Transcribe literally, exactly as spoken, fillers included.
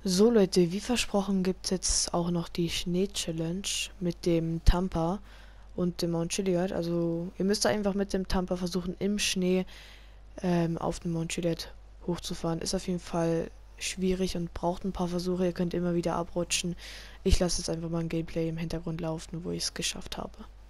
So Leute, wie versprochen gibt es jetzt auch noch die Schnee-Challenge mit dem Tamper und dem Mount Chiliad. Also ihr müsst einfach mit dem Tamper versuchen, im Schnee ähm, auf den Mount Chiliad hochzufahren. Ist auf jeden Fall schwierig und braucht ein paar Versuche. Ihr könnt immer wieder abrutschen. Ich lasse jetzt einfach mal ein Gameplay im Hintergrund laufen, wo ich es geschafft habe.